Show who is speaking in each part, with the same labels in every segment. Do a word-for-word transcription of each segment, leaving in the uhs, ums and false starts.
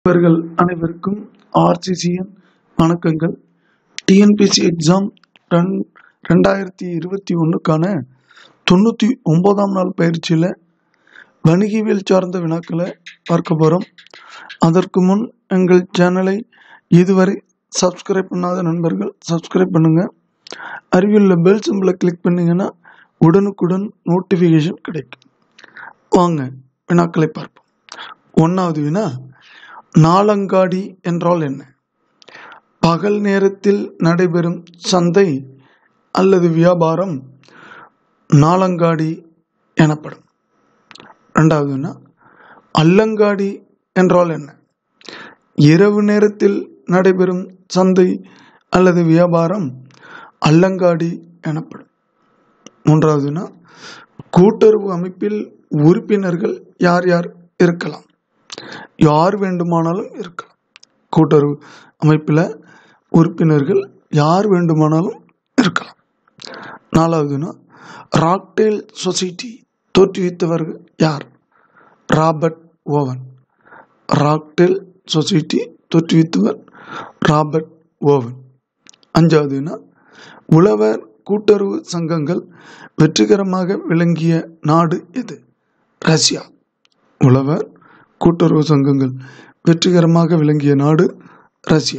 Speaker 1: இவர்கள் அனைவருக்கும் ஆர்சிசியின் வணக்கங்கள். டிஎன்பிஎஸ்சி எக்ஸாம் ரெண்டாயிரத்தி இருபத்தி ஒன்றுக்கான தொண்ணூற்றி ஒன்பதாம் நாள் பயிற்சியில் வணிகவியல் சார்ந்த வினாக்களை பார்க்க போகிறோம். அதற்கு முன் எங்கள் சேனலை இதுவரை சப்ஸ்கிரைப் பண்ணாத நண்பர்கள் சப்ஸ்கிரைப் பண்ணுங்கள். அருகிலுள்ள பெல் சிம்பிளை கிளிக் பண்ணிங்கன்னா உடனுக்குடன் நோட்டிஃபிகேஷன் கிடைக்கும். வாங்க வினாக்களை பார்ப்போம். ஒன்றாவது வினா, நாளங்காடி என்றால் என்ன? பகல் நேரத்தில் நடைபெறும் சந்தை அல்லது வியாபாரம் நாளங்காடி எனப்படும். இரண்டாவதுனா, அல்லங்காடி என்றால் என்ன? இரவு நேரத்தில் நடைபெறும் சந்தை அல்லது வியாபாரம் அல்லங்காடி எனப்படும். மூன்றாவதுனா, கூட்டுறவு அமைப்பில் உறுப்பினர்கள் யார் யார் இருக்கலாம்? யார் வேண்டுமானாலும் இருக்கலாம். கூட்டுறவு அமைப்பில் உறுப்பினர்கள் யார் வேண்டுமானாலும் இருக்கலாம். நாலாவதுனா, ராக்டேல் சொசைட்டி தோற்றுவித்தவர்கள் யார்? Robert Owen. ராக்டேல் சொசைட்டி தோற்றுவித்தவர் ராபர்ட் ஓவன். அஞ்சாவதுனா, உழவர் கூட்டுறவு சங்கங்கள் வெற்றிகரமாக விளங்கிய நாடு எது? ரஷ்யா. உழவர் கூட்டுறவு சங்கங்கள் வெற்றிகரமாக விளங்கிய நாடு ரஷ்யா.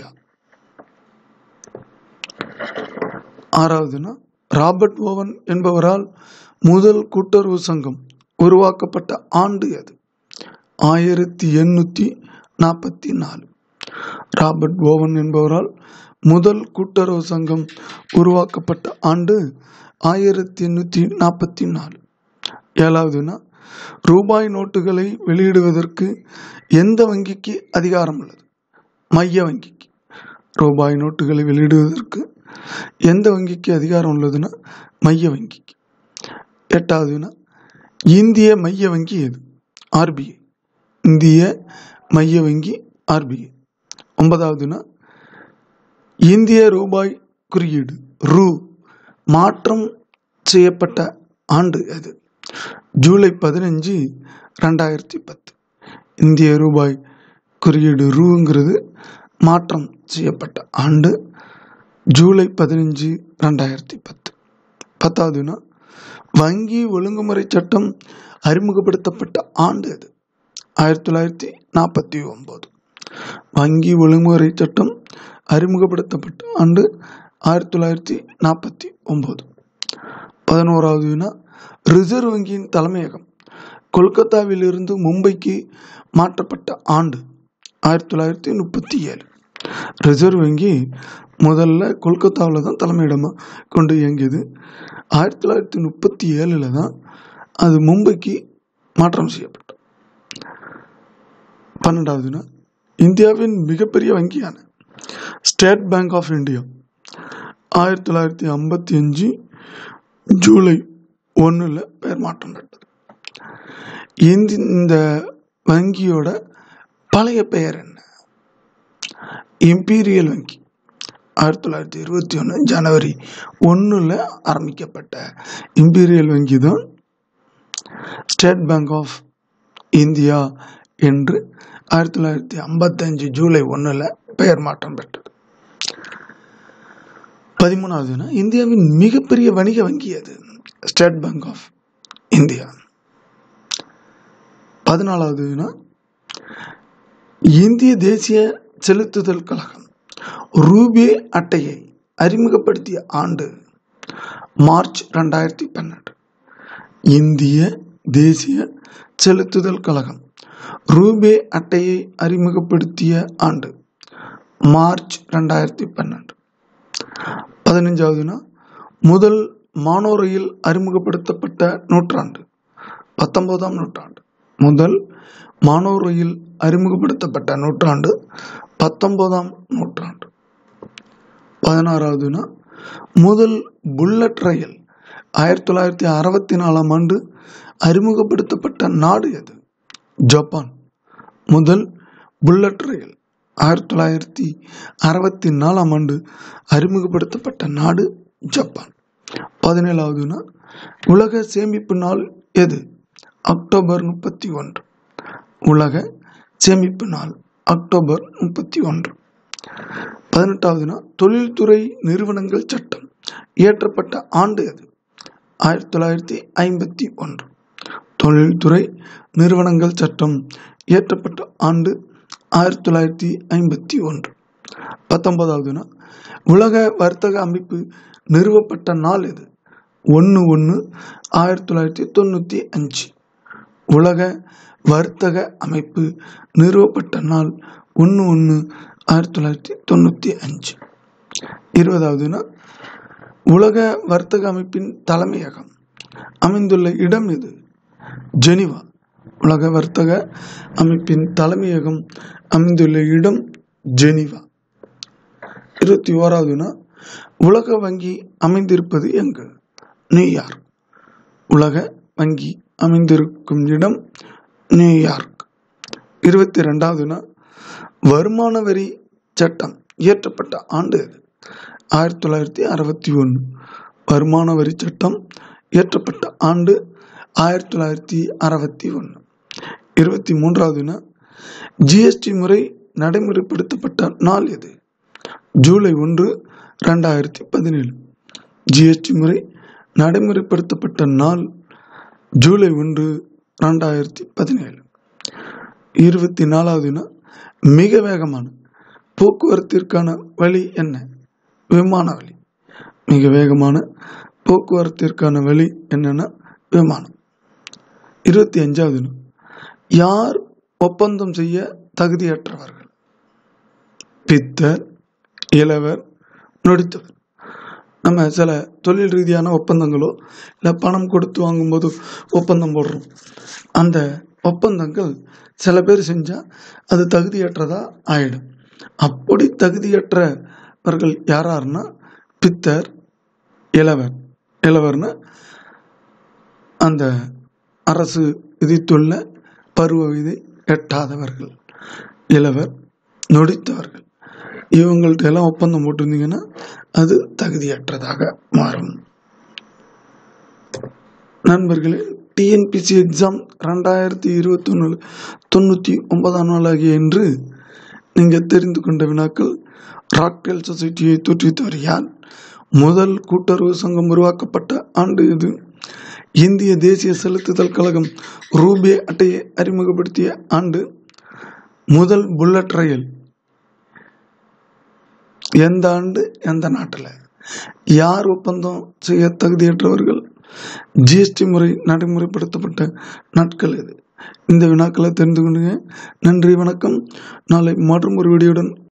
Speaker 1: ஆறாவதுனா, ராபர்ட் ஓவன் என்பவரால் முதல் கூட்டுறவு சங்கம் உருவாக்கப்பட்ட ஆண்டு எது? ஆயிரத்தி எண்ணூற்றி நாற்பத்தி நாலு. ராபர்ட் ஓவன் என்பவரால் முதல் கூட்டுறவு சங்கம் உருவாக்கப்பட்ட ஆண்டு ஆயிரத்தி எண்ணூற்றி நாற்பத்தி நாலு. ஏழாவதுனா, ரூபாய் நோட்டுகளை வெளியிடுவதற்கு எந்த வங்கிக்கு அதிகாரம் உள்ளது? மைய வங்கிக்கு. ரூபாய் நோட்டுகளை வெளியிடுவதற்கு எந்த வங்கிக்கு அதிகாரம் உள்ளதுன்னா மைய வங்கிக்கு. எட்டாவதுனா, இந்திய மைய வங்கி எது? ஆர்பிஐ. இந்திய மைய வங்கி ஆர்பிஐ. ஒன்பதாவதுனா, இந்திய ரூபாய் குறியீடு ரூ மாற்றம் செய்யப்பட்ட ஆண்டு எது? ஜூலை பதினஞ்சு ரெண்டாயிரத்தி பத்து. இந்திய ரூபாய் குறியீடு ரூங்கிறது மாற்றம் செய்யப்பட்ட ஆண்டு ஜூலை பதினஞ்சு ரெண்டாயிரத்தி பத்து. பத்தாவதுனா, வங்கி ஒழுங்குமுறை சட்டம் அறிமுகப்படுத்தப்பட்ட ஆண்டு எது? ஆயிரத்தி தொள்ளாயிரத்தி நாற்பத்தி ஒன்பது. வங்கி ஒழுங்குமுறை சட்டம் அறிமுகப்படுத்தப்பட்ட ஆண்டு ஆயிரத்தி தொள்ளாயிரத்தி நாற்பத்தி ஒன்பது. பதினோராவதுனா, ரிசர்வ் வங்கியின் தலைமையகம் கொல்கத்தாவில் இருந்து மும்பைக்கு மாற்றப்பட்ட ஆண்டு ஆயிரத்தி தொள்ளாயிரத்தி முப்பத்தி ஏழு. ரிசர்வ் வங்கி முதல்ல கொல்கத்தாவில் தான் தலைமையிடமாக கொண்டு இயங்கியது. ஆயிரத்தி தொள்ளாயிரத்தி முப்பத்தி ஏழில் தான் அது மும்பைக்கு மாற்றம் செய்யப்பட்டது. பன்னெண்டாவதுனா, இந்தியாவின் மிகப்பெரிய வங்கியான ஸ்டேட் பேங்க் ஆஃப் இந்தியா ஆயிரத்தி தொள்ளாயிரத்தி ஐம்பத்தி அஞ்சு ஜூலை ஒன்றில் பெயர் மாற்றம் பெற்றது. இந்த வங்கியோட பழைய பெயர் என்ன? இம்பீரியல் வங்கி. ஆயிரத்தி தொள்ளாயிரத்தி இருபத்தி ஒன்று ஜனவரி ஒன்றில் ஆரம்பிக்கப்பட்ட இம்பீரியல் வங்கி தான் ஸ்டேட் பேங்க் ஆஃப் இந்தியா என்று ஆயிரத்தி தொள்ளாயிரத்தி ஐம்பத்தஞ்சு ஜூலை ஒன்றில் பெயர் மாற்றம் பெற்றது. பதிமூணாவதுனா, இந்தியாவின் மிகப்பெரிய வணிக வங்கி அது? State Bank of India. பதினாலாவதுனா, இந்திய தேசிய செலுத்துதல் கழகம் ரூபே அட்டையை அறிமுகப்படுத்திய ஆண்டு மார்ச் ரெண்டாயிரத்தி பன்னெண்டு. இந்திய தேசிய செலுத்துதல் கழகம் ரூபே அட்டையை அறிமுகப்படுத்திய ஆண்டு மார்ச் ரெண்டாயிரத்தி பன்னெண்டு. பதினஞ்சாவதுனா, முதல் மானோ ரயில் அறிமுகப்படுத்தப்பட்ட நூற்றாண்டு பத்தொன்பதாம் நூற்றாண்டு. முதல் மானோ ரயில் அறிமுகப்படுத்தப்பட்ட நூற்றாண்டு பத்தொன்பதாம் நூற்றாண்டு. பதினாறாவதுனா, முதல் புல்லட் ரயில் ஆயிரத்தி தொள்ளாயிரத்தி அறுபத்தி நாலாம் ஆண்டு அறிமுகப்படுத்தப்பட்ட நாடு எது? ஜப்பான். முதல் புல்லட் ரயில் ஆயிரத்தி தொள்ளாயிரத்தி அறுபத்தி நாலாம் ஆண்டு அறிமுகப்படுத்தப்பட்ட நாடு ஜப்பான். பதினேழாவதுனா, உலக சேமிப்பு நாள் எது? அக்டோபர் முப்பத்தி ஒன்று. உலக சேமிப்பு நாள் அக்டோபர் முப்பத்தி ஒன்று. பதினெட்டாவது நாள் தொழில்துறை நிறுவனங்கள் சட்டம் இயற்றப்பட்ட ஆண்டு அது ஆயிரத்தி தொள்ளாயிரத்தி ஐம்பத்தி ஒன்று. தொழில்துறை நிறுவனங்கள் சட்டம் இயற்றப்பட்ட ஆண்டு ஆயிரத்தி தொள்ளாயிரத்தி ஐம்பத்தி ஒன்று. பத்தொன்பதாவது நாள் உலக வர்த்தக அமைப்பு நிறுவப்பட்ட நாள் இது ஒன்று ஒன்று ஆயிரத்தி தொள்ளாயிரத்தி தொண்ணூற்றி அஞ்சு. உலக வர்த்தக அமைப்பு நிறுவப்பட்ட நாள் ஒன்று ஒன்று ஆயிரத்தி தொள்ளாயிரத்தி தொண்ணூற்றி அஞ்சு. இருபதாவது நாள் உலக வர்த்தக அமைப்பின் தலைமையகம் அமைந்துள்ள இடம் இது ஜெனீவா. உலக வர்த்தக அமைப்பின் தலைமையகம் அமைந்துள்ள இடம் ஜெனீவா. இருபத்தி ஓராவது நாள் உலக வங்கி அமைந்திருப்பது எங்கு? நியூயார்க். உலக வங்கி அமைந்திருக்கும் இடம் நியூயார்க். இருபத்தி ரெண்டாவது நாள் வருமான வரி சட்டம் இயற்றப்பட்ட ஆண்டு இது ஆயிரத்தி தொள்ளாயிரத்தி அறுபத்தி ஒன்று. வருமான வரி சட்டம் இயற்றப்பட்ட ஆண்டு ஆயிரத்தி தொள்ளாயிரத்தி அறுபத்தி ஒன்று. இருபத்தி மூன்றாவது நாள் ஜிஎஸ்டி முறை நடைமுறைப்படுத்தப்பட்ட நாள் எது? ஜூலை ஒன்று ரெண்டாயிரத்தி பதினேழு. ஜிஎஸ்டி முறை நடைமுறைப்படுத்தப்பட்ட நாள் ஜூலை ஒன்று ரெண்டாயிரத்தி பதினேழு. இருபத்தி நாலாவது நாள் மிக வேகமான போக்குவரத்திற்கான வழி என்ன? விமான வழி. மிக வேகமான போக்குவரத்திற்கான வழி என்னன்னா விமானம். இருபத்தி அஞ்சாவது நாள் யார் ஒப்பந்தம் செய்ய தகுதியற்றவர்கள்? பித்தர், இளவர், நொடித்தவர். நம்ம சில தொழில் ரீதியான ஒப்பந்தங்களோ இல்லை பணம் கொடுத்து வாங்கும்போது ஒப்பந்தம் போடுறோம். அந்த ஒப்பந்தங்கள் சில பேர் செஞ்சால் அது தகுதியற்றதா ஆயிடும். அப்படி தகுதியற்றவர்கள் யாராருன்னா பித்தர், இளவர். இளவர்னா அந்த அரசு விதித்துள்ள பருவ விதை எட்டாதவர்கள். இளவர், நொடித்தவர்கள். இவங்கள்ட்ட எல்லாம் ஒப்பந்தம் போட்டிருந்தீங்கன்னா அது தகுதியற்றதாக மாறும். நண்பர்களே, டிஎன்பிசி எக்ஸாம் ரெண்டாயிரத்தி இருபத்தி ஒன்று தொண்ணூற்றி ஒன்பதாம் நாள் ஆகிய இன்று நீங்கள் தெரிந்து கொண்ட வினாக்கள்: ராக்டெல் சொசைட்டியை தோற்றுவித்தவர் யார்? முதல் கூட்டுறவு சங்கம் உருவாக்கப்பட்ட ஆண்டு இது. இந்திய தேசிய செலுத்துதல் கழகம் ரூபே அட்டையை அறிமுகப்படுத்திய ஆண்டு. முதல் புல்லட் ரயில் எந்த ஆண்டு, எந்த நாட்டில்? யார் ஒப்பந்தம் செய்ய தகுதியற்றவர்கள்? ஜிஎஸ்டி முறை நடைமுறைப்படுத்தப்பட்ட நாட்கள் இது. இந்த வினாக்களை தெரிந்து கொண்டுங்க. நன்றி, வணக்கம். நாளை மற்றும் ஒரு வீடியோடன்